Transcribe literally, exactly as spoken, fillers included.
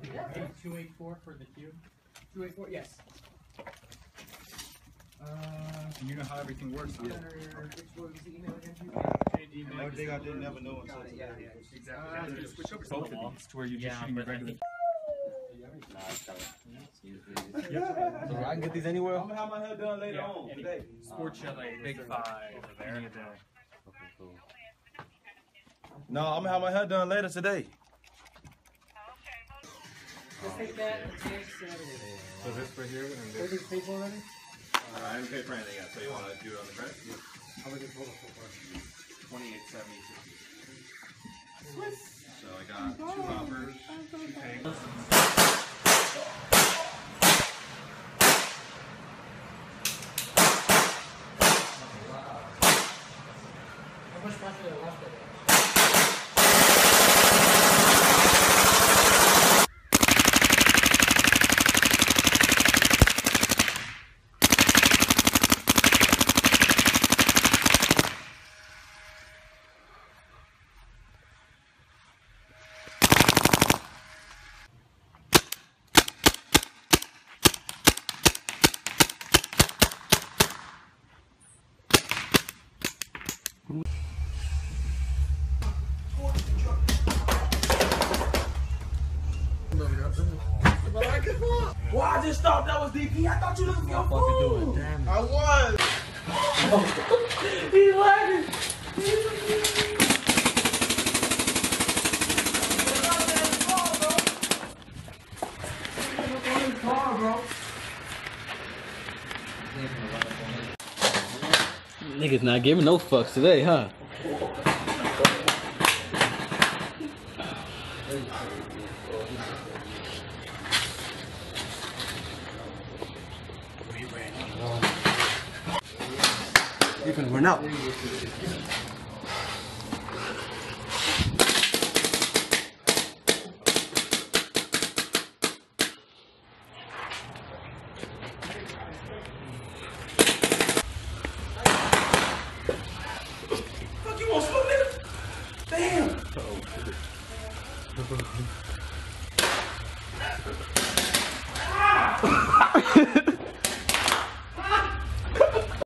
two eight four for the cube. two eight four, yes. Uh, and you know how everything works. Which what was the email again? Everything I didn't never know until Yeah, yeah, exactly. Uh, just switch over both of these to where you're just shooting your regular. So I can get these anywhere? I'm gonna have my hair done later Yeah, on any, today. Sport chalet, Big Five, over there. Any of the, Okay, cool. No, I'm gonna have my hair done later today. Just take that and change Saturday. so this right here and this. Everything's paid for already? Uh, I haven't paid for anything yet, so you wanna do it on the credit? Yeah. How much is total so far? twenty-eight seventy. So I got two hoppers, two tanks. How much faster than last day? Well, I just thought that was D P. I thought you looking for your food. Damn. I was. He's laughing. Niggas not giving no fucks today, huh? You can run out. Fuck, you want smoke, nigga? Damn.